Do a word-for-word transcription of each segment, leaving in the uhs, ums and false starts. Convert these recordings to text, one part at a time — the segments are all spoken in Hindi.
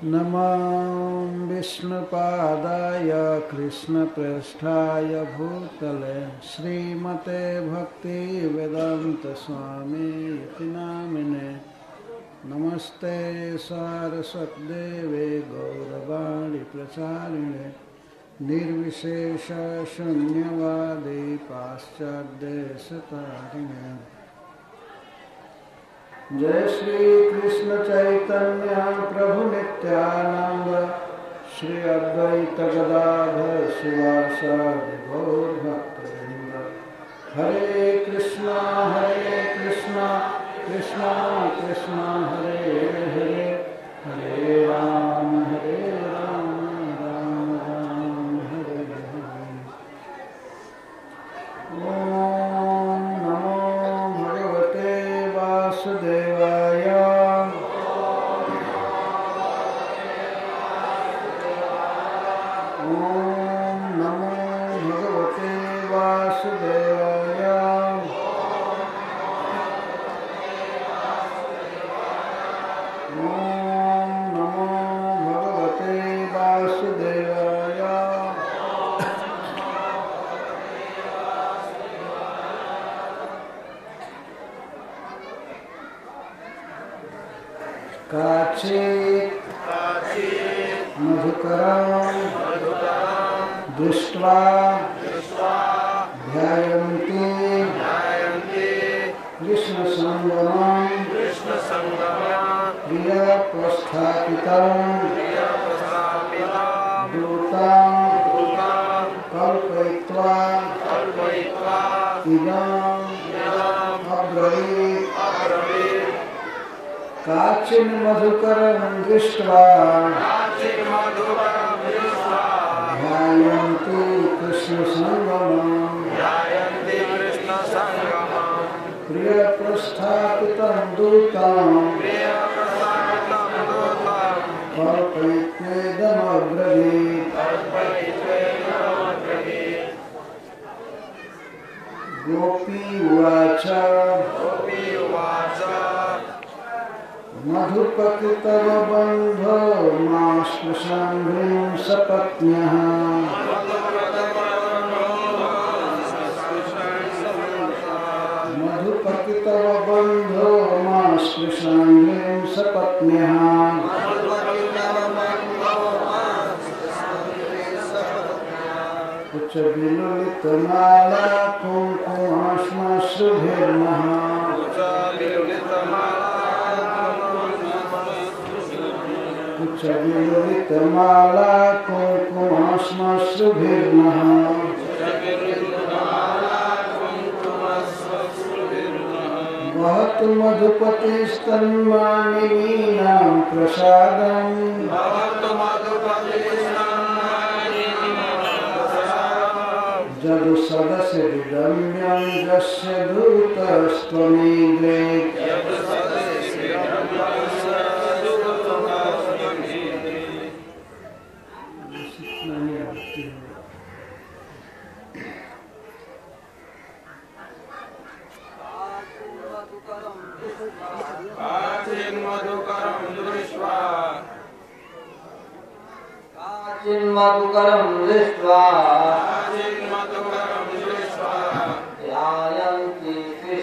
नमः विष्णुपादाय कृष्णप्रेष्ठाय भूतले श्रीमते भक्तिवेदांत स्वामी इति नामिने नमस्ते सारस्वतदेवे गौरवाणी प्रचारिणे निर्विशेष शून्यवादी पाश्चात्यदेशतारिणे। जय श्री कृष्ण चैतन्य प्रभु नित्यानंद श्री अद्वैत गदाधर शिवासादि गौर भक्तवृंद। हरे कृष्णा हरे कृष्णा कृष्णा कृष्णा हरे हरे हरे राम हरे राम राम राम हरे हरे। ओम नमो भगवते वासुदेवाय। ओम नमो भगवते वासुदेवाय। ओम नमो भगवते वासुदेवाय। काचित् मधुकरं दृष्ट्वा ध्यायन्ति कृष्णसंगमं प्रियप्रस्थापितं दूतं कल्पयित्वा इदम् अब्रवीत्। काचिन् मधुकरं दृष्ट्वा ध्यायन्ति कृष्णसंगमं प्रियप्रस्थापितं दूतं कल्पयित्वेदमब्रवीत्। गोपी उवाच मधुपकृतव बन्धो मा स्पृशन्भिं सपत्न्यः। मधुपकृतव बन्धो मा स्पृशन्भिं सपत्न्यः। उच्च विलुलितमाला कुङ्कुमाश्मश्रुभिर्मः। उच्चविलुलितमाला कुङ्कुमाश्मश्रुभिर्मः। वहतु मधुपतिस्तन्मानिनीनां प्रसादम्। जदु सदस्य विदम्यं यस्य दूतस्त्वमीग्रे। मधुकरं दृष्ट्वा ध्यायन्ति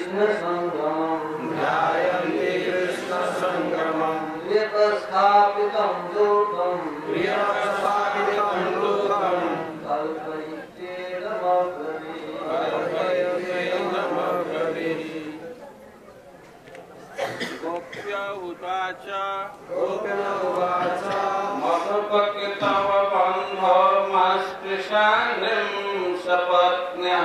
कृष्णसंगमं प्रियप्रस्थापितं दूतं कल्पयित्वेदमब्रवीत्। गोप्य उवाच मधुपकृतव बन्धो मा स्पृशन्भिं सपत्न्यः।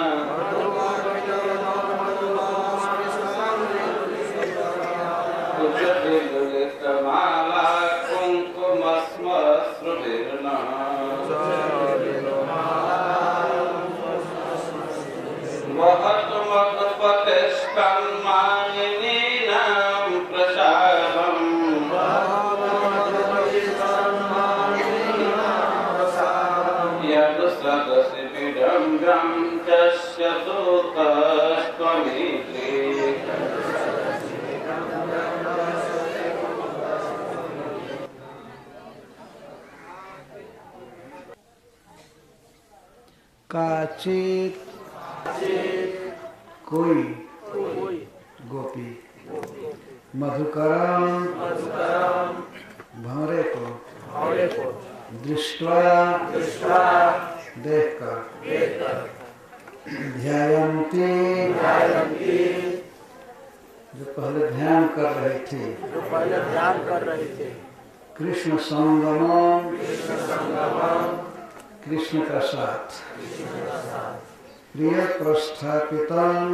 उच्चविलुलितमाला कुङ्कुमश्मश्रुभिर्मः। वहतु मधुपतिस्तन्मानिनीनां प्रसादम्। यदु सदसि विडम्बं तस्य दूतस्त्वमीग्रे। काचित कोई गोपी मधुकरम भंवरे को दृष्टवा देखकर ध्यायन्ति जो पहले ध्यान कर रहे थे जो पहले ध्यान कर रहे थे कृष्ण संगमम कृष्ण का साथ प्रिय प्रस्थापितम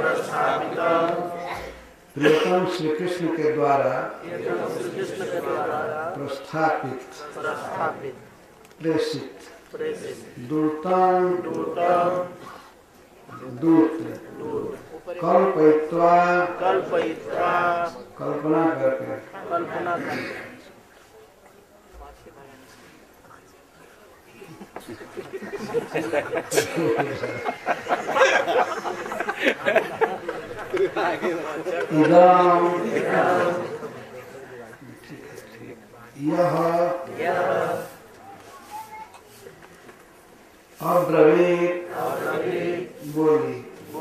प्रियतम श्री कृष्ण के द्वारा प्रस्थापित प्रेषित दूतम दूत कल्पयित्वा कल्पयित्वा कल्पना करके कल्पना करके इदम यह अब्रवीत बोली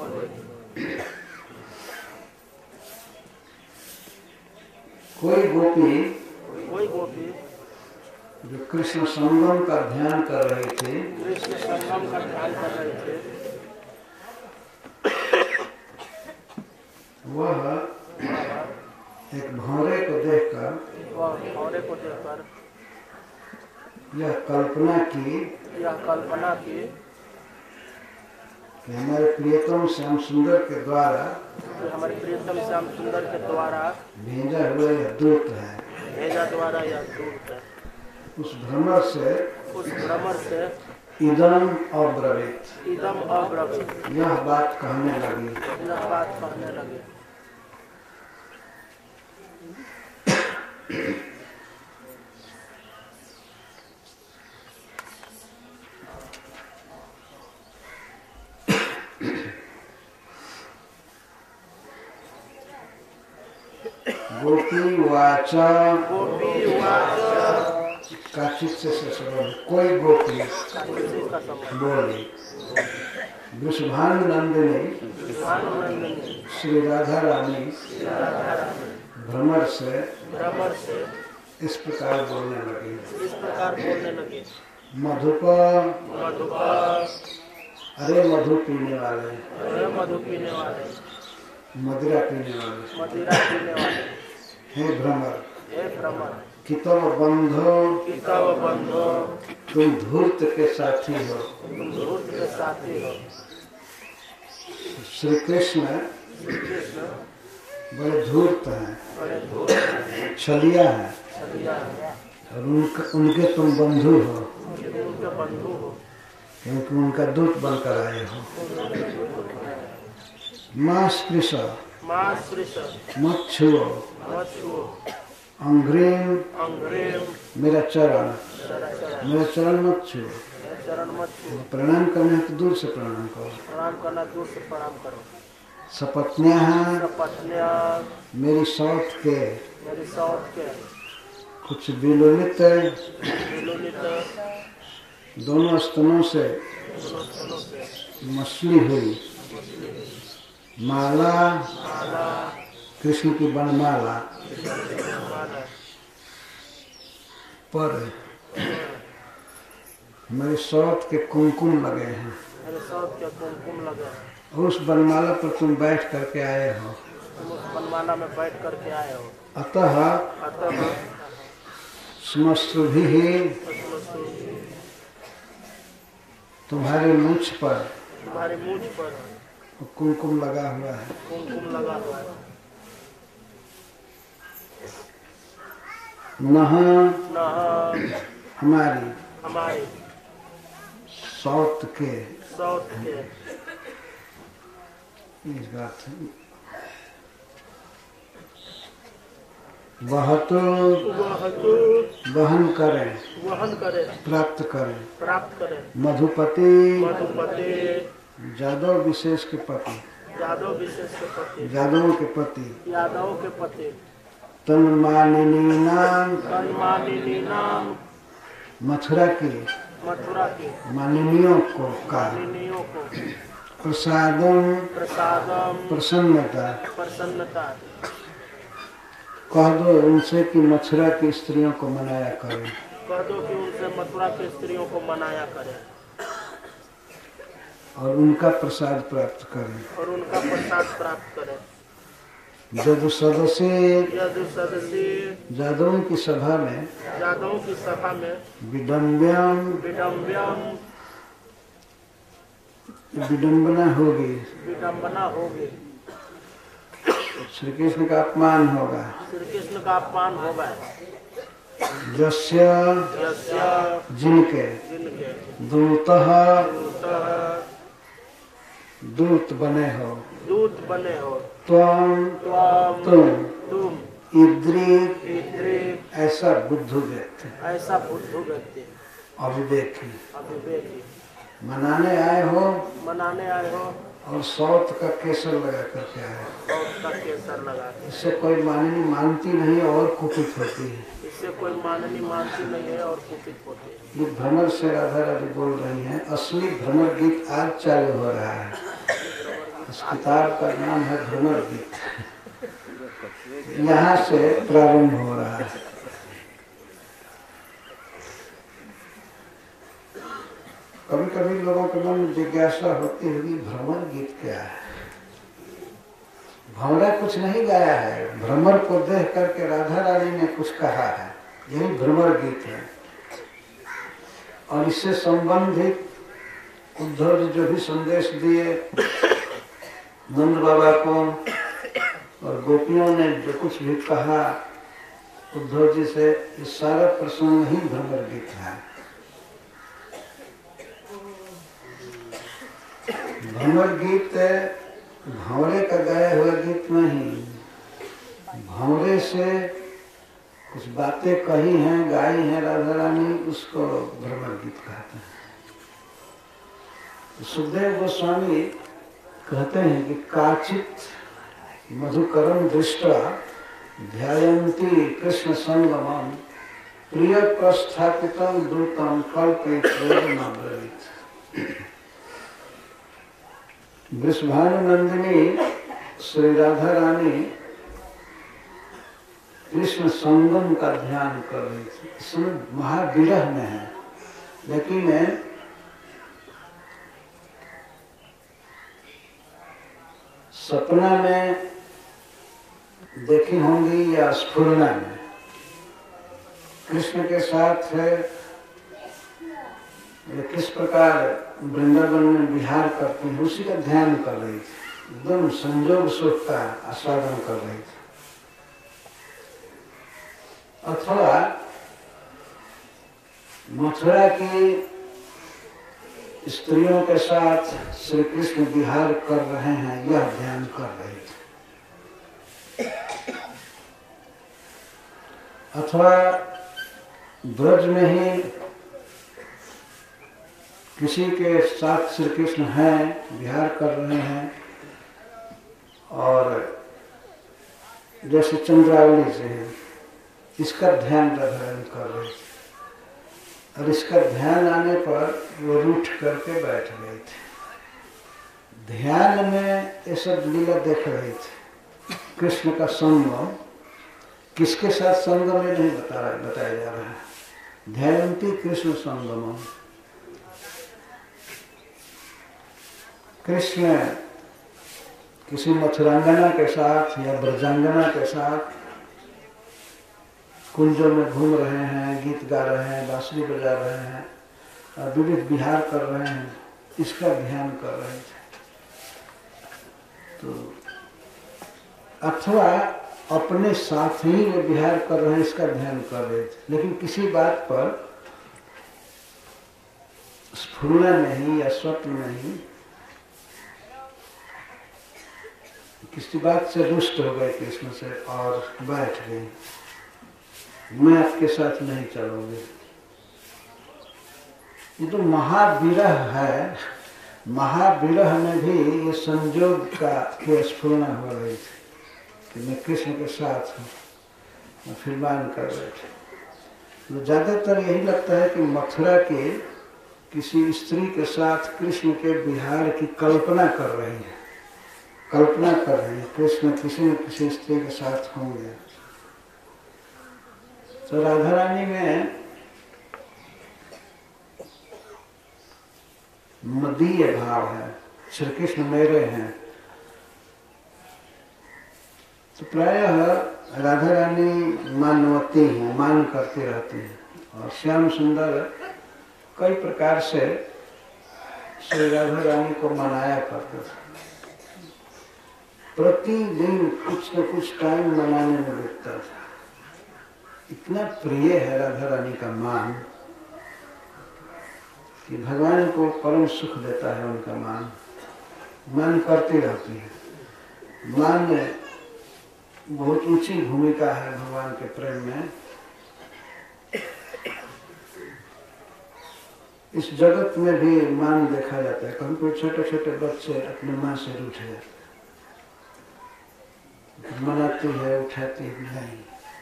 कोई गोपी कोई गोपी जो कृष्ण संगम का ध्यान कर रहे थे कृष्ण संगम का ध्यान कर रहे थे वह एक भंवरे को देखकर वह भंवरे को देखकर यह कल्पना की यह कल्पना की कि हमारे प्रियतम श्याम सुंदर के द्वारा कि हमारे प्रियतम श्याम सुंदर के द्वारा भेजा हुआ यह दूत है। भेजा द्वारा यह दूत है। उस भ्रमर से उस भ्रमर से इदम अब्रवीत इदम अब्रवीत यह बात कहने लगी यह बात कहने लगे। गोपी वाचा गोपी वाच काचित से ससुर कोई गोपी का संबंध बोली वृषभानुनंदिनी भानुनंदिनी श्री राधा रानी भ्रमर से भ्रमर से इस प्रकार बोलने लगी इस प्रकार बोलने लगे। मधुप मधुपा अरे मधु पीने वाले अरे मधु पीने वाले मदिरा पीने वाले मदिरा पीने वाले हे भ्रमर हे भ्रमर कितव बंधो पिताव बंधो तुम धूर्त के साथी हो तुम धूर्त के साथी हो। श्री कृष्ण श्री कृष्ण बड़े धूर्त हैं बड़े धूर्त हैं, छलिया हैं छलिया हैं, और उनके उनके तुम बंधु हो तुम उनके बंधु हो क्योंकि उनका दूत बनकर आए हो। मां स्पृश मां स्पृश मत छुओ मत छुओ अंग्रेम अंग्रेम मेरा चरण चरण मेरा चरण मत छुओ चरण मत छुओ। प्रणाम करना है तो दूर से प्रणाम करो। प्रणाम करना दूर से प्रणाम करो। सपत्नियां हैं पत्नियां मेरी सौत के मेरी सौत के कुछ विलोलित विलोलित दोनों स्तनों से दोनों से मछली हुई माला माला कृष्ण की बनमाला माला पर मेरे सौत के कुमकुम लगे हैं मेरे सौत के कुमकुम लगे। और उस बनमाला पर तुम बैठ करके आए हो। तुम उस बनमाला में बैठ करके आए हो। अतः अतः स्मश्रुभिः तुम्हारे मुछ पर तुम्हारे मुझ पर कुमकुम लगा हुआ है। कुमकुम लगा हुआ है। नह नह हमारी हमारे सौत के सौत के इस बात वह तो वह तो वहन करें वहन करे प्राप्त करें प्राप्त करे मधुपति मधुपति जादव विशेष के पति यादव विशेष के पति यादवों के पति यादव के पति तन्मानिनी नाम तन्मानिनी नाम मथुरा की मथुरा के माननीयों को का माननीयों को प्रसादम प्रसादम प्रसन्नता प्रसन्नता कह दो उनसे कि मथुरा की स्त्रियों को मनाया करें। कह दो कि उनसे मथुरा की स्त्रियों को मनाया करें और उनका प्रसाद प्राप्त करें। और उनका प्रसाद प्राप्त करें। जदु सदस्य यदु सदस्य जादवों की सभा में यादवों की सभा में विडम्ब्यम विडम्बन विडम्बना होगी, विडम्बना होगी, श्री कृष्ण का अपमान होगा। श्री कृष्ण का अपमान होगा। जस्य यस्य जिनके जिनके दूतः दूतः दूत बने हो, दूत बने हो, त्वम त्वम तुम तुम इद्रिक इद्रिक ऐसा बुद्धू व्यक्ति, ऐसा बुद्धू व्यक्ति अविवेकी अविवेकी मनाने आए हो मनाने आए हो और सौत का केसर लगा करके आए हो। और उसका केसर लगा के। इससे कोई माननी मानती नहीं और कुपित होती है। इससे कोई माननी मानती नहीं है और कुपित होती है। ये भ्रमर से राधा रानी बोल रही हैं। असली भ्रमर गीत आज चालू हो रहा है। इस किताब का नाम है भ्रमर गीत। यहाँ से प्रारंभ हो रहा है। कभी कभी लोगों के मन में जिज्ञासा होती होगी भ्रमर गीत क्या है। भंवरा कुछ नहीं गाया है, भ्रमर को देख करके राधा रानी ने कुछ कहा है, यही भ्रमर गीत है। और इससे संबंधित उद्धव जी जो भी संदेश दिए नंद बाबा को और गोपियों ने जो कुछ भी कहा उद्धव जी से, इस सारा प्रसंग ही भ्रमर गीत है। भ्रमर गीत भंवरे का गाया हुआ गीत नहीं, भंवरे से कुछ बातें कही हैं, गाई हैं राधा रानी, उसको भ्रमर गीत कहते हैं। सुखदेव गोस्वामी कहते हैं कि काचित मधुकरम दृष्टा ध्यायन्ती कृष्ण संगमम प्रिय प्रस्थापितम दूतम कल्पित ब्रवीत। वृषभानुनंदिनी श्री राधा रानी कृष्ण संगम का ध्यान कर रही थी। इसमें महाविरह में है, लेकिन सपना में देखी होंगी या स्फुरना में कृष्ण के साथ है किस प्रकार वृंदावन में विहार करती है, उसी का ध्यान कर रही थी। एकदम संजोग सुख का आस्वादन कर रही थी। अथवा मथुरा की स्त्रियों के साथ श्री कृष्ण विहार कर रहे हैं, यह ध्यान कर रही थी। अथवा ब्रज में ही किसी के साथ श्री कृष्ण हैं, विहार कर रहे हैं, और जैसे चंद्रावली से है, इसका ध्यान राधा कर रहे थे। और इसका ध्यान आने पर वो रूठ करके बैठ गए थे। ध्यान में ये सब लीला देख रहे थे। कृष्ण का संगम किसके साथ संगम में नहीं बता रहा बताया जा रहा है। ध्यायन्ती कृष्ण संगम, कृष्ण किसी मथुरांगना के साथ या ब्रजांगना के साथ कुंजों में घूम रहे हैं, गीत गा रहे हैं, बांसुरी बजा रहे हैं, विविध विहार कर रहे हैं, इसका ध्यान कर रहे थे। तो अथवा अपने साथ ही वे विहार कर रहे हैं, इसका ध्यान कर रहे थे। लेकिन किसी बात पर स्फुरना नहीं या स्वप्न नहीं, किसी बात से रुष्ट हो गए कृष्ण से और बैठ गए, मैं आपके साथ नहीं चलूंगी। ये तो महाविरह है। महाविरह में भी ये संजोग का की स्फुरना हो रही थी कि मैं कृष्ण के साथ हूँ, मैं फिल्मान कर रहे थे। तो ज्यादातर यही लगता है कि मथुरा के किसी स्त्री के साथ कृष्ण के विहार की कल्पना कर रही है, कल्पना कर रही है कृष्ण किसी न किसी स्त्री के साथ होंगे। तो राधा रानी में मदीय भाव है, श्री कृष्ण मेरे हैं। तो प्रायः राधा रानी मानवती हैं, मान करती रहती हैं और श्याम सुंदर कई प्रकार से श्री राधा रानी को मनाया करते थे। प्रतिदिन कुछ न कुछ टाइम मनाने में लगता था। इतना प्रिय है राधा रानी का मान कि भगवान को परम सुख देता है उनका मान। मान करती रहती है। मान में बहुत ऊंची भूमिका है भगवान के प्रेम में। इस जगत में भी मान देखा जाता है। कभी कोई छोटे छोटे बच्चे अपने माँ से रूठ जाते, मनाती है, उठाती है नहीं,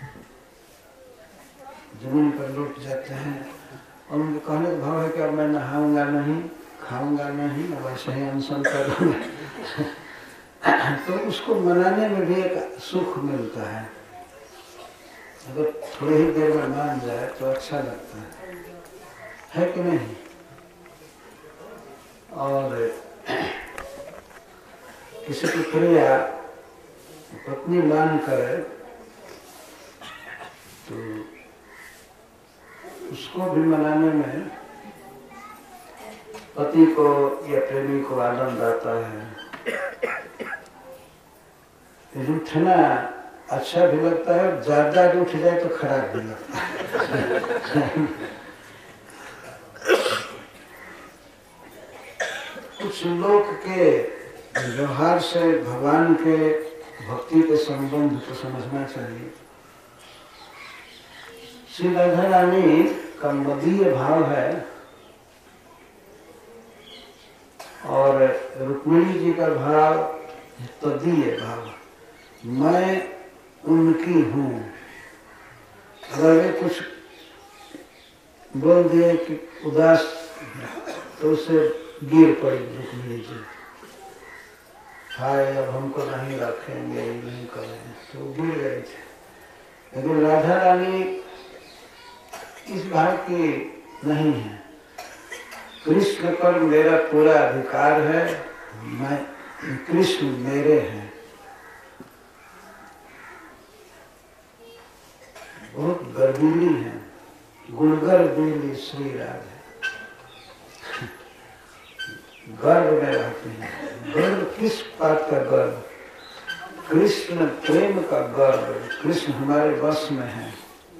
जमीन पर लौट जाते हैं और उनके कहने का भाव है कि अब मैं नहाऊंगा नहीं, खाऊंगा नहीं, अब ऐसे ही अनशन करूंगा। तो उसको मनाने में भी एक सुख मिलता है। अगर थोड़ी ही देर में मान जाए तो अच्छा लगता है, है कि नहीं? और किसी की क्रिया पत्नी मान करे तो उसको भी मनाने में पति को या प्रेमी को आनंद आता है। रूठना अच्छा भी लगता है, ज्यादा रूठ जाए तो खराब भी लगता है। कुछ लोग के व्यवहार से भगवान के भक्ति के संबंध को समझना चाहिए। श्री राधा रानी का मदीय भाव है और रुक्मिणी जी का भाव तदीय भाव। मैं उनकी हूँ। अगर वे कुछ बोल दिए कि उदास तो उसे गिर पड़ी रुक्मिणी जी, हाय अब हमको नहीं रखेंगे, नहीं करेंगे, तो गिर गए थे। लेकिन राधा रानी इस भाव की नहीं है। कृष्ण पर मेरा पूरा अधिकार है, मैं कृष्ण मेरे हैं। बहुत गर्वीली है, गुणगर बीली श्री राधे, गर्व में रहते हैं। गर्व किस बात का गर्व? कृष्ण प्रेम का गर्व। कृष्ण हमारे वश में है।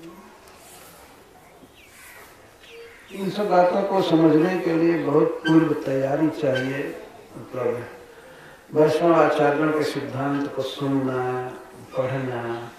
इन सब बातों को समझने के लिए बहुत पूर्व तैयारी चाहिए। मतलब वैष्णव आचार्यों के सिद्धांत को सुनना, पढ़ना।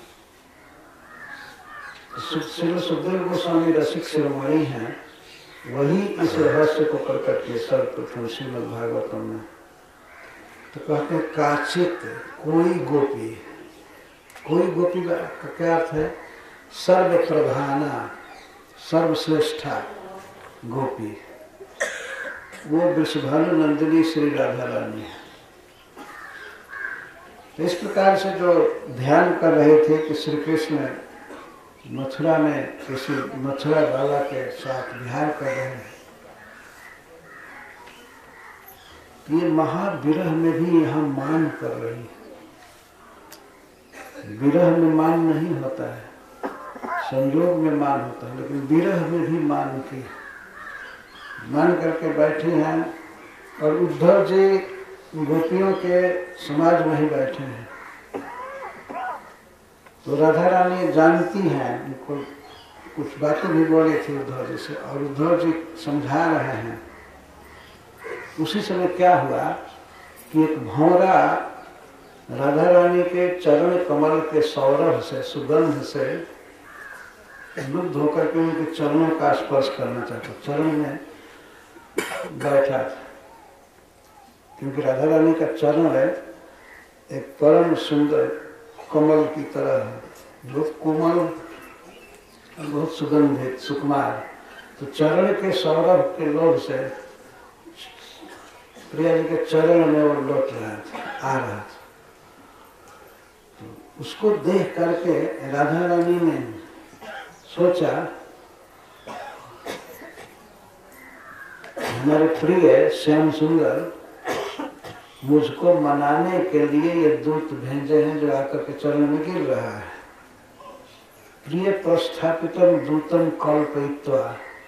श्री सुखदेव गोस्वामी रसिक शिरोमणि हैं, वही इस रहस्य को प्रकट किए सर्वप्रथम श्रीमद् भागवतम में। तो कहते हैं काचित कोई गोपी, कोई गोपी का क्या अर्थ है? सर्व प्रधाना, सर्वश्रेष्ठा गोपी, वो वृषभानु नंदिनी श्री राधा रानी है। तो इस प्रकार से जो ध्यान कर रहे थे कि श्री कृष्ण मथुरा में किसी मथुरा बाला के साथ विहार कर रहे हैं, ये महाविरह में भी यहाँ मान कर रही है। विरह में मान नहीं होता है, संयोग में मान होता है, लेकिन विरह में भी मान की मान करके बैठी हैं। और उद्धव जी गोपियों के समाज में ही बैठे हैं। तो राधा रानी जानती हैं, उनको कुछ बातें भी बोली थी उद्धव जी से, और उद्धव जी समझा रहे हैं। उसी समय क्या हुआ कि एक भौरा राधा रानी के चरण कमल के सौरभ से, सुगंध से लुब्ध होकर के उनके चरणों का स्पर्श करना चाहता, चरण में बैठा था। क्योंकि राधा रानी का चरण है एक परम सुंदर कमल की तरह है, बहुत कोमल, बहुत सुगंधित, सुकुमार। तो चरण के सौरभ के लोभ से प्रिया जी के चरण में वो लौट रहा था, आ रहा था। तो उसको देख करके राधा रानी ने सोचा हमारे प्रिय श्याम सुंदर मुझको मनाने के लिए ये दूत भेजे हैं जो आकर के चरण में गिर रहा है। प्रिय प्रस्थापितम दूतम कल्पयित्वा,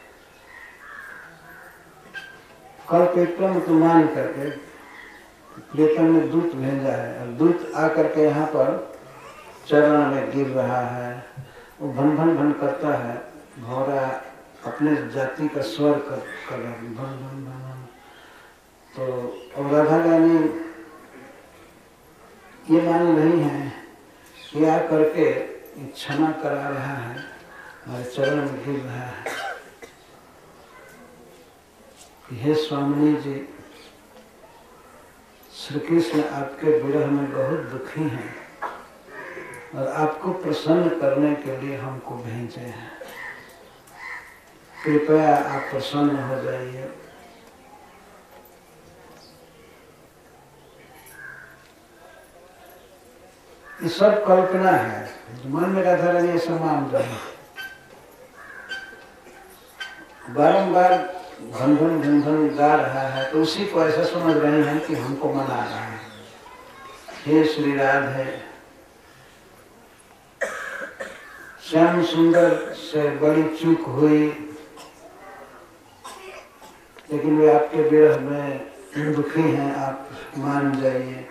कल्पयित्वा तो मान करके प्रियतम ने दूत भेजा है, और दूत आकर के यहाँ पर चरण में गिर रहा है। वो भन भन भन करता है, भौरा अपने जाति का स्वर कर कर रहा है, भन भन भन। तो अब राधा रानी ये मान रही है कि आ करके क्षमा करा रहा है, हमारे चरण में गिर रहा है। हे स्वामिनी जी, श्री कृष्ण आपके विरह में बहुत दुखी हैं और आपको प्रसन्न करने के लिए हमको भेजे हैं। कृपया आप प्रसन्न हो जाइए। ये सब कल्पना है, मन में राधा रानी ऐसा मान रहे हैं। बारम्बार घन घन घन घन गा रहा है तो उसी को ऐसा समझ रहे हैं कि हमको मना रहा है। हे श्री राधे, श्याम सुंदर से बड़ी चूक हुई, लेकिन वे आपके विरह में दुखी हैं, आप मान जाइए।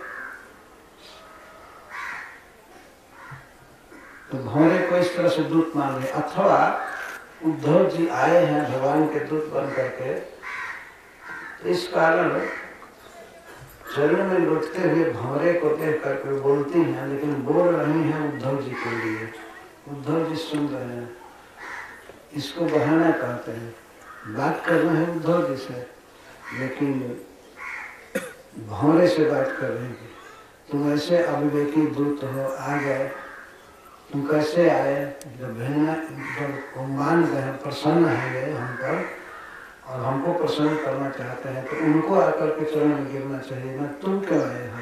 तो भौरे को इस तरह से दूत मान रहे, अथवा उद्धव जी आए हैं भगवान के दूत बन करके, तो इस कारण चरण में लुटते हुए भौरे को देख करके बोलती हैं, लेकिन बोल रही हैं उद्धव जी के लिए। उद्धव जी सुन रहे हैं, इसको बहाना कहते हैं। बात कर रहे हैं उद्धव जी से, लेकिन भौरे से बात कर रहे हैं। तुम ऐसे अविवेकी दूत हो, आ गए, तुम कैसे आए? जब भेजना, जब मान गए, प्रसन्न है गए हम पर और हमको प्रसन्न करना चाहते हैं, तो उनको आकर के चरण में गिरना चाहिए ना, तुम क्यों आए हो?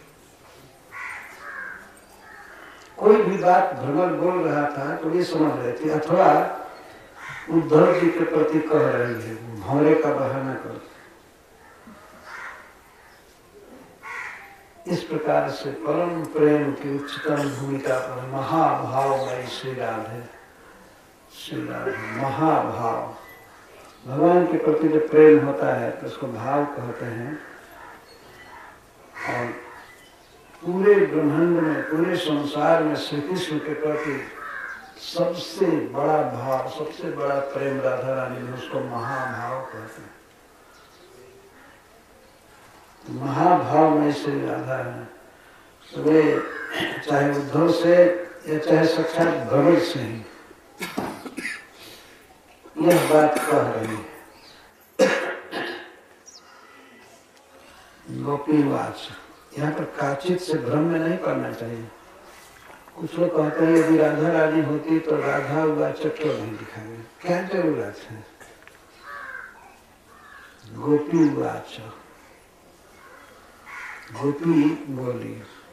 कोई भी बात भ्रमर बोल रहा था तो ये समझ रहे थे, अथवा उद्धव जी के प्रति कह रही है, भौरे का बहाना कर। इस प्रकार से परम प्रेम की उच्चतम भूमिका पर महाभाव में श्री राधे, श्री राधे महाभाव। भगवान के प्रति जो प्रेम होता है तो उसको भाव कहते हैं। और पूरे ब्रह्मांड में, पूरे संसार में श्री कृष्ण के प्रति सबसे बड़ा भाव, सबसे बड़ा प्रेम राधा रानी में, उसको महाभाव कहते हैं। महाभाव में श्री राधा है, तो वे चाहे उद्धव से या चाहे साक्षात भगवत से ही यह बात कह रही है। गोपी वाच, यहाँ पर काचित से भ्रम में नहीं पड़ना चाहिए। कुछ लोग कहते हैं यदि राधा रानी होती तो राधा वाचक क्यों नहीं दिखाएंगे, क्या जरूरत है? गोपी वाच, गोपी बोली।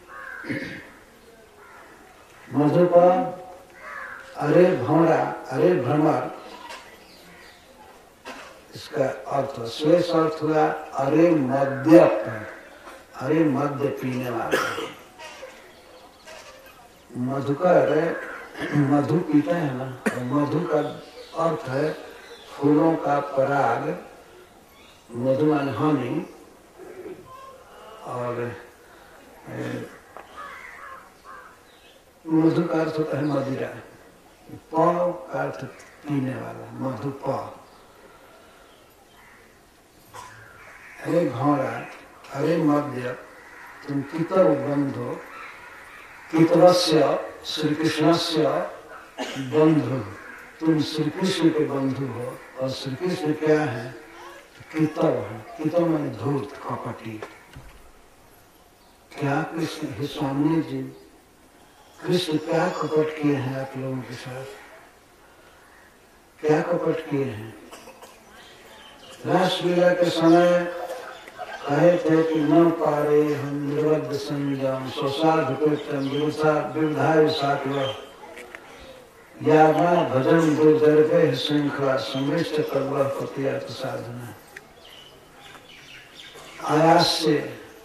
मधुपा, अरे भौरा, अरे भ्रमर, इसका अर्थ शेष अर्थ हुआ अरे मद्यप, अरे मद्य पीने वाला। मधु का, अरे मधु पीते हैं ना, मधु का अर्थ है फूलों का पराग, मधु माने हनी, और मधु का अर्थ होता है मदिरा। प का अर्थ पीने वाला, मधु प। अरे घोड़ा, अरे मद्य, तुम कितव बंधो, कितवस्य श्री कृष्णस्य बंधु, तुम श्री कृष्ण के बंधु हो। और श्री कृष्ण क्या है? कितव है। कितव माने धूर्त, कपटी। क्या कृष्ण, हे स्वामी जी, कृष्ण क्या कपट किए हैं आप लोगों के साथ? क्या कपट किए हैं? रासलीला के समय कहे थे कि न पारे हम निर्बद्ध संयम स्वसाधु कृत्यम विविधाय सात्व या भजन दुर्दर्भे श्रृंखला संविष्ट कल्व पतियात साधना। आयास से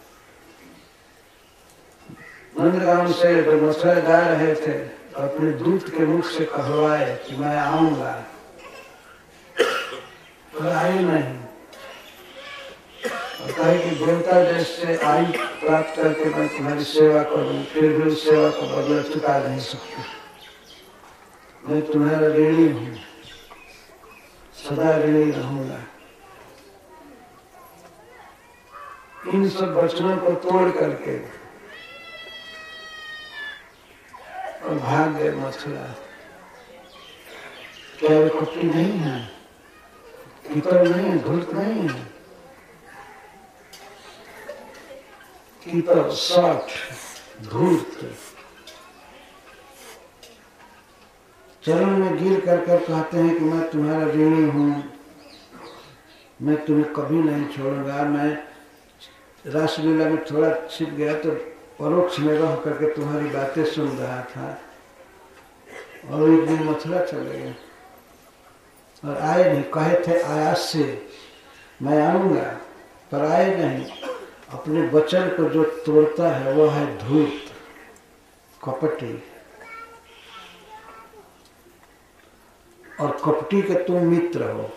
नंदगांव से जब मथुरा जा रहे थे तो अपने दूत के मुख से कहवाए कि मैं आऊंगा, पर आए नहीं। और कहे कि देवता देश से आयु प्राप्त करके मैं तुम्हारी सेवा करूं, फिर भी उस सेवा को बदला चुका नहीं सकती। मैं तुम्हारा ऋणी हूं, सदा ऋणी रहूंगा। इन सब वचनों को तोड़ करके और भाग गए मथुरा। क्या वे कपटी नहीं है, कीतर नहीं है, धूर्त नहीं है? कीतर, साठ, धूर्त चरण में गिर कर कर कहते हैं कि मैं तुम्हारा ऋणी हूं, मैं तुम्हें कभी नहीं छोड़ूंगा। मैं रासलीला में थोड़ा छिप गया तो परोक्ष में रह करके तुम्हारी बातें सुन रहा था, और एक दिन मथुरा चले गए और आए नहीं। कहे थे आयास से मैं आऊंगा, पर आए नहीं। अपने वचन को जो तोड़ता है वो है धूर्त, कपटी। और कपटी के तुम मित्र हो।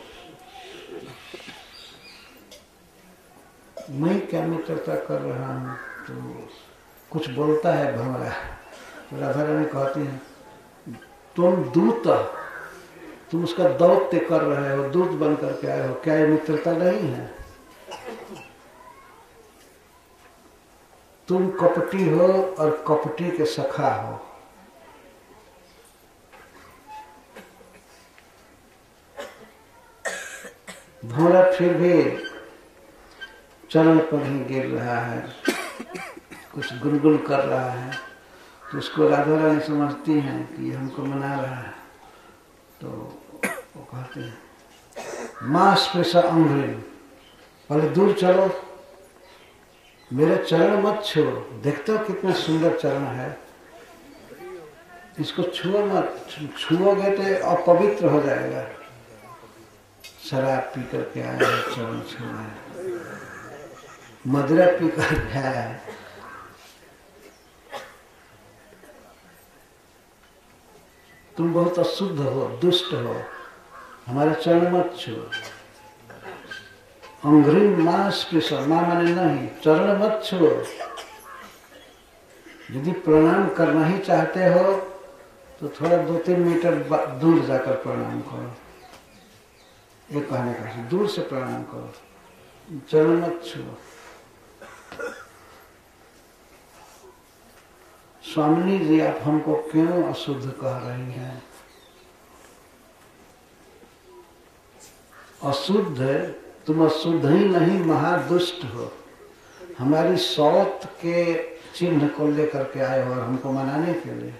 मैं क्या मित्रता कर रहा हूं? तो कुछ बोलता है भंवरा। राधा रानी कहती है तुम दूत, तुम उसका दौत्य कर रहे हो, दूत बन करके आए हो, क्या ये मित्रता नहीं है? तुम कपटी हो और कपटी के सखा हो। भंवरा फिर भी चरण पर ही गिर रहा है, कुछ गुनगुन कर रहा है। तो उसको राधा रानी समझती हैं कि ये हमको मना रहा है। तो वो कहते हैं मां स्पृशा अंग्रेम, पहले दूर चलो, मेरे चरण मत छुओ। देखते हो कितना सुंदर चरण है, इसको छुओ मत। छुओगे तो अपवित्र हो जाएगा। शराब पी करके आया है, चरण छुआ है, मदिरा पी करके आया है। तुम बहुत अशुद्ध हो, दुष्ट हो, हमारे चरण मत छुओ। अंग्रिम मां स्पृशा, मां माने नहीं, चरण मत छुओ। यदि प्रणाम करना ही चाहते हो तो थोड़ा दो तीन मीटर दूर जाकर प्रणाम करो। ये कहने का दूर से प्रणाम करो, चरण मत छुओ। स्वामिनी जी आप हमको क्यों अशुद्ध कह रही हैं? अशुद्ध, तुम अशुद्ध ही नहीं महादुष्ट हो। हमारी सौत के चिन्ह को लेकर के आए हो और हमको मनाने के लिए।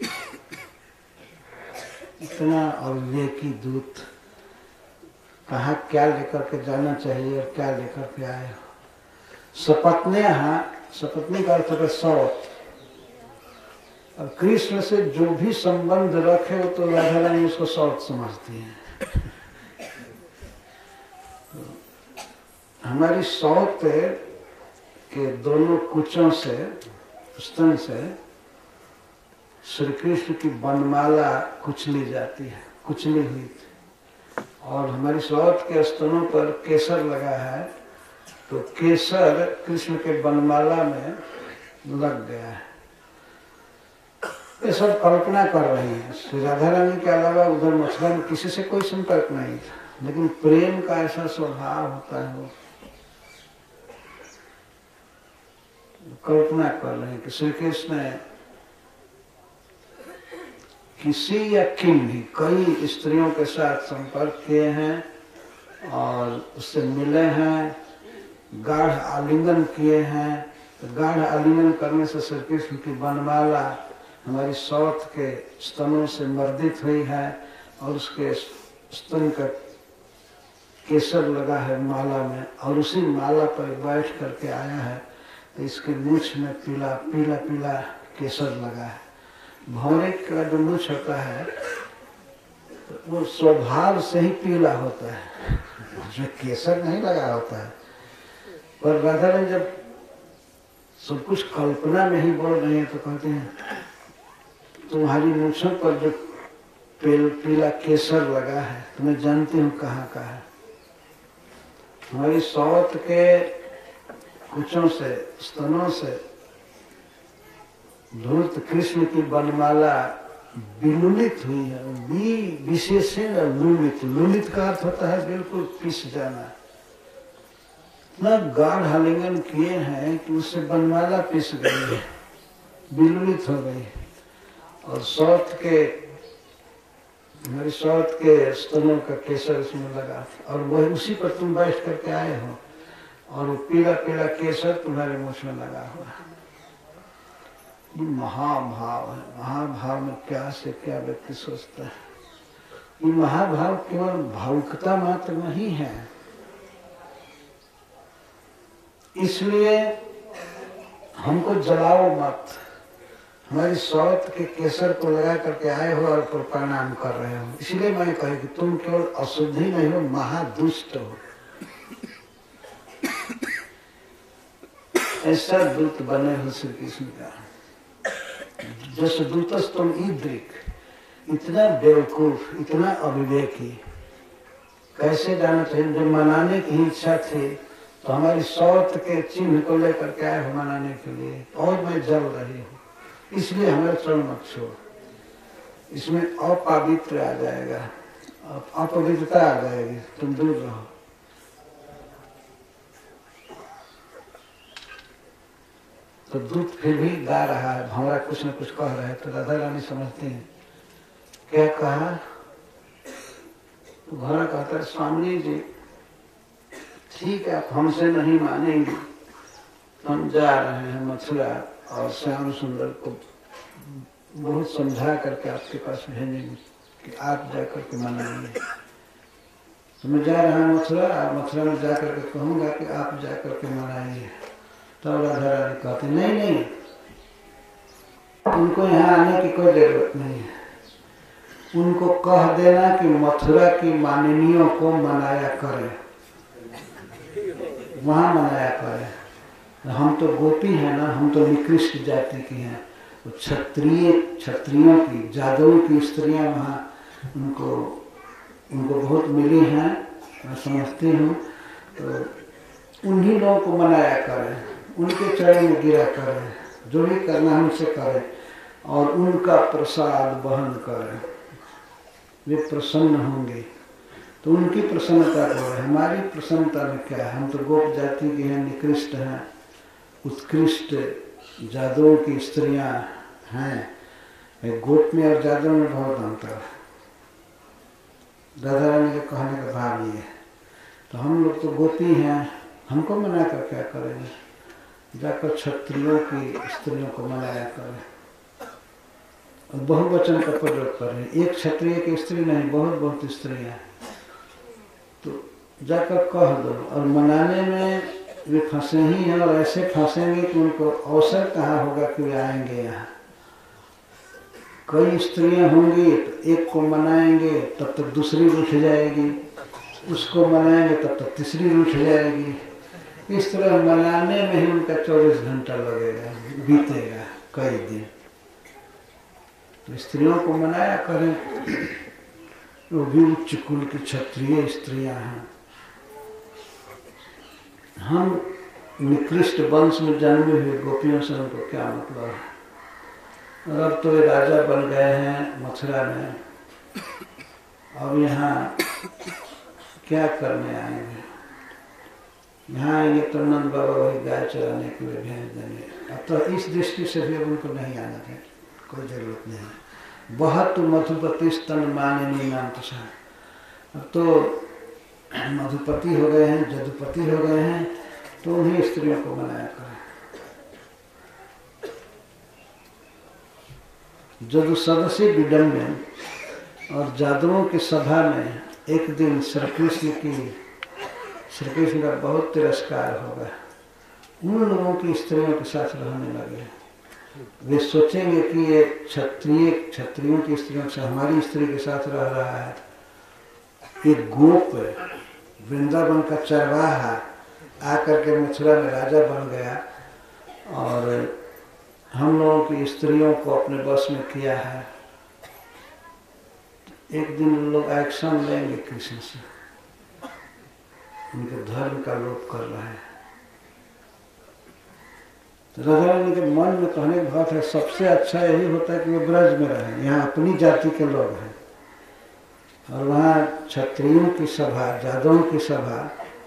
इतना और लेकी दूत, कहाँ क्या लेकर के जाना चाहिए और क्या लेकर के आए हो। सपत्ने, हाँ सपत्नी का अर्थ है सौत। और कृष्ण से जो भी संबंध रखे हो तो राधा रानी उसको सौत समझती हैं। हमारी सौत के दोनों कुचों से, स्तन से श्री कृष्ण की वनमाला कुचली जाती है, कुचली हुई थी। और हमारी सौत के स्तनों पर केसर लगा है, तो केसर कृष्ण के वनमाला में लग गया है। ये सब कल्पना कर रही है। श्री राधा रानी के अलावा उधर मथुरा में किसी से कोई संपर्क नहीं था, लेकिन प्रेम का ऐसा स्वभाव होता है, कल्पना कर रहे हैं कि श्री कृष्ण किसी या किन भी कई स्त्रियों के साथ संपर्क किए हैं और उससे मिले हैं, गाढ़ आलिंगन किए हैं। तो गाढ़ आलिंगन करने से श्री कृष्ण की वनमाला हमारी सौत के स्तनों से मर्दित हुई है और उसके स्तन का केसर लगा है माला में, और उसी माला पर बैठ करके आया है, तो इसके मूछ में पीला पीला पीला केसर लगा है। भौरे का जो मूछ होता है तो वो स्वभाव से ही पीला होता है, उसमें केसर नहीं लगा होता है। पर राधा ने जब सब कुछ कल्पना में ही बोल रहे हैं तो कहते हैं तुम्हारी मूछों पर जो पीला केसर लगा है तो मैं जानती हूँ कहाँ का है। हमारी सौत के कुचों से, स्तनों से धूर्त कृष्ण की बनमाला विलुलित हुई है। बी विशेषण लुलित, लुलित का अर्थ होता है बिल्कुल पिस जाना। इतना गाढ़ आलिंगन किए हैं कि उससे बनमाला पिस गई है, विलुलित हो गई। और सौत के, हमारी सौत के स्तनों का केसर इसमें लगा, और वही उसी पर तुम बैठ करके आए हो, और वो पीला पीला केसर तुम्हारे मुँह में लगा हुआ है। ये महाभाव है। महाभाव में क्या से क्या व्यक्ति सोचता है। ये महाभाव केवल भावुकता मात्र नहीं है। इसलिए हमको जलाओ मत। हमारी सौत के केसर को लगा करके आए हो और प्रणाम कर रहे हो, इसलिए मैं कही कि तुम केवल अशुद्धि नहीं हो, महादुष्ट हो। ऐसा दूत बने हो श्री कृष्ण का। जस दूतस तुम ईदृक, इतना बेवकूफ, इतना अविवेकी, कैसे जाना चाहिए। जब मनाने की इच्छा थी तो हमारी सौत के चिन्ह को लेकर के आए हो मनाने के लिए, और मैं जल रही हूँ, इसलिए हमें चरण मत छोड़। इसमें अपवित्र आ जाएगा, अपवित्रता आ जाएगी, तुम दूर रहो। तो दूत फिर भी गा रहा है, भंवरा कुछ न कुछ कह रहा है, तो राधा रानी समझती है। क्या कहा? तो भंवरा कहता है स्वामी जी ठीक है, आप हमसे नहीं मानेंगे, हम जा रहे हैं मथुरा और श्याम सुंदर को बहुत समझा करके आपके पास भेजेंगे कि आप जाकर के मनाएंगे। तो मैं जा रहा हूँ मथुरा, मथुरा में जाकर के कहूँगा कि आप जाकर के मनाएंगे। तो राधा रानी कहते नहीं नहीं, उनको यहाँ आने की कोई जरूरत नहीं है। उनको कह देना कि मथुरा की माननीयों को मनाया करें, वहाँ मनाया करें। हम तो गोपी हैं ना, हम तो निकृष्ट जाति की हैं। तो क्षत्रिय क्षत्रियों की, जादवों की स्त्रियां वहाँ उनको उनको बहुत मिली हैं, मैं समझती हूँ। तो उन्हीं लोगों को मनाया करें, उनके चरण में गिरा करें, जो भी करना हमसे करें, और उनका प्रसाद वहन करें। वे प्रसन्न होंगे। तो उनकी प्रसन्नता को है, हमारी प्रसन्नता में क्या है। हम तो गोप जाति के हैं, निकृष्ट हैं, उत्कृष्ट जादवों की स्त्रियां हैं। गोप में और जादव में बहुत अंतर है। राधा रानी के कहने का भाव ये है। तो हम लोग तो गोपी हैं, हमको मना कर क्या करेंगे। जाकर क्षत्रियों की स्त्रियों को मनाया करें, और बहुवचन का प्रयोग करें। एक क्षत्रिय की स्त्री नहीं, बहुत बहुत स्त्रियां। तो जाकर कह दो, और मनाने में वे फंसे ही हैं, और ऐसे फंसेंगे कि उनको अवसर कहाँ होगा कि वे आएंगे यहाँ। कई स्त्रियां होंगी तो एक को मनाएंगे तब तक दूसरी रूठ जाएगी, उसको मनाएंगे तब तक तीसरी रूठ जाएगी। इस तरह मनाने में ही उनका चौबीस घंटा लगेगा, बीतेगा कई दिन। तो स्त्रियों को मनाया करें, वो भी उच्च कुल की क्षत्रिय स्त्रियां हैं। हम निकृष्ट वंश में जन्मे हुए गोपियों से उनको क्या मतलब है। और अब तो ये राजा बन गए हैं मथुरा में, अब यहाँ क्या करने आएंगे। यहाँ आएंगे तो नंद बाबा वही गाय चराने के लिए भेज देंगे। अब तो इस दृष्टि से भी उनको नहीं आना चाहिए, कोई जरूरत नहीं है। बहुत मधुपति स्तन माननीय नाम तो सा, अब तो मधुपति हो गए हैं, जदुपति हो गए हैं, तो उन्हीं स्त्रियों को मनाया करें। जदु सदस्य विडम्बन, और जादुओं की सभा में एक दिन श्री कृष्ण की श्री कृष्ण का बहुत तिरस्कार होगा। उन लोगों की स्त्रियों के साथ रहने लगे। वे सोचेंगे कि ये क्षत्रिय क्षत्रियों की स्त्रियों से हमारी स्त्री के साथ रह रहा है। एक गोप वृंदावन का चरवाहा आकर के मथुरा में राजा बन गया और हम लोगों की स्त्रियों को अपने बस में किया है। एक दिन लोग एक्शन लेंगे कृष्ण से, उनके धर्म का लोप कर रहे हैं। तो राधा रानी के मन में कहने की बात है, सबसे अच्छा यही होता है कि वो ब्रज में रहे, यहाँ अपनी जाति के लोग हैं और वहाँ क्षत्रियों की सभा, जादवों की सभा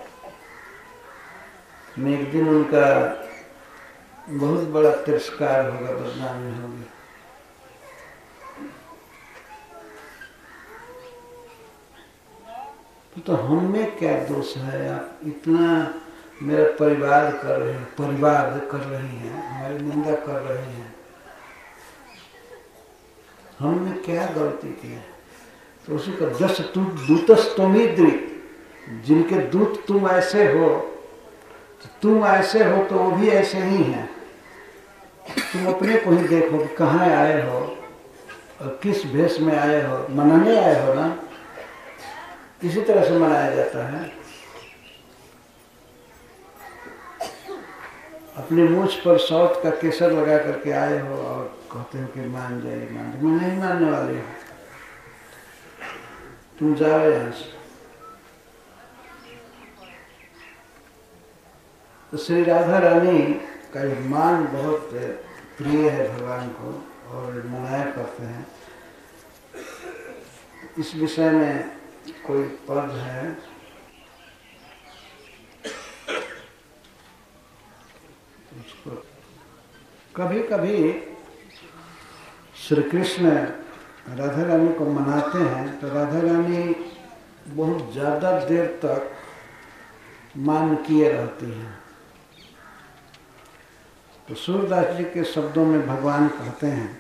में एक दिन उनका बहुत बड़ा तिरस्कार होगा, बदनामी होगी। तो हमने क्या दोष है? आप इतना मेरा परिवार कर रहे हैं, परिवार कर रही हैं, हमारी निंदा कर रहे हैं, हमने क्या गलती की है? तो उसी का जस तू दूतस तुमिद्री, जिनके दूत तुम ऐसे हो, तो तुम ऐसे हो तो वो भी ऐसे ही हैं। तुम अपने को ही देखो कि कहाँ आए हो और किस भेष में आए हो। मनाने आए हो ना, किसी तरह से मनाया जाता है। अपने मूछ पर सौत का केसर लगा करके आए हो और कहते हो कि मान जाइए, मान जाइए। मैं नहीं मानने वाली हूँ, तुम जाओ यहाँ से। तो श्री राधा रानी का ये मान बहुत प्रिय है भगवान को और मनाया करते हैं। इस विषय में कोई पद है, उसको कभी कभी श्री कृष्ण राधा रानी को मनाते हैं तो राधा रानी बहुत ज़्यादा देर तक मान किए रहती हैं। तो सूरदास जी के शब्दों में भगवान कहते हैं,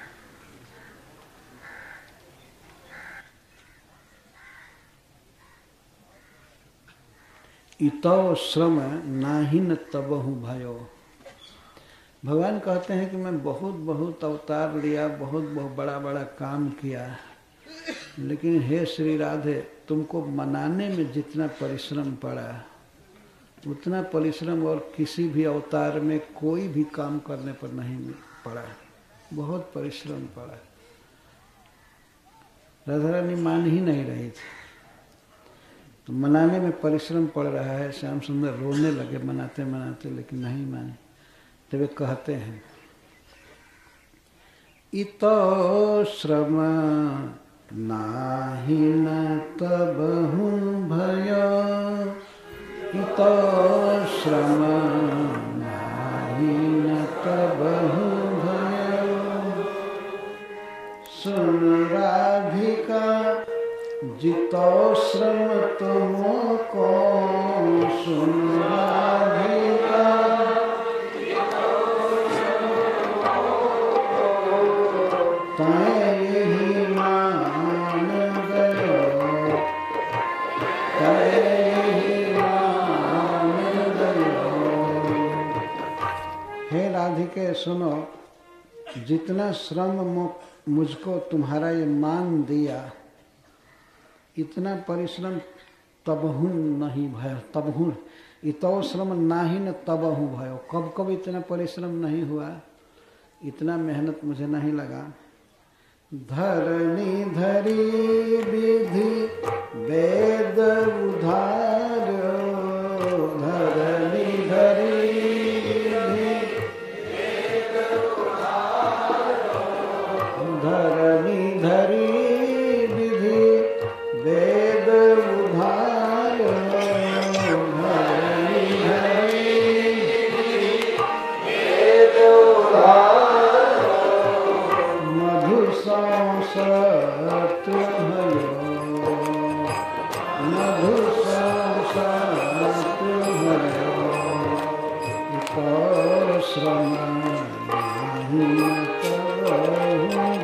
इतो श्रम नाहिन तबहु भयो। भगवान कहते हैं कि मैं बहुत बहुत अवतार लिया, बहुत बहुत बड़ा बड़ा काम किया, लेकिन हे श्री राधे, तुमको मनाने में जितना परिश्रम पड़ा उतना परिश्रम और किसी भी अवतार में कोई भी काम करने पर नहीं पड़ा। बहुत परिश्रम पड़ा। राधा रानी मान ही नहीं रही थी, तो मनाने में परिश्रम पड़ रहा है। श्याम सुंदर रोने लगे मनाते मनाते, लेकिन नहीं माने। तो वे कहते हैं, इतो श्रम नाहिन तबहु भयो, इतो श्रम नाहिन तबहु भयो। सुन राधिका जितो श्रम तुमको, सुन राधिका तय ही मान गयो, तय ही मान गयो। हे राधिके सुनो, जितना श्रम मुझको तुम्हारा ये मान दिया, इतना परिश्रम तबहु नहीं भयो। तबहु इतो श्रम नाही न तबहु भयो। कब कब इतना परिश्रम नहीं हुआ, इतना मेहनत मुझे नहीं लगा। धरणी धरी विधि वेद उधार, धरणी धरी विधि वेद उधार, धरणी धरी वेद उधार, धरणी धरी वेद उधार। मधु संसत भयो, मधु संसत भयो। इतो श्रम नाहिन तबहु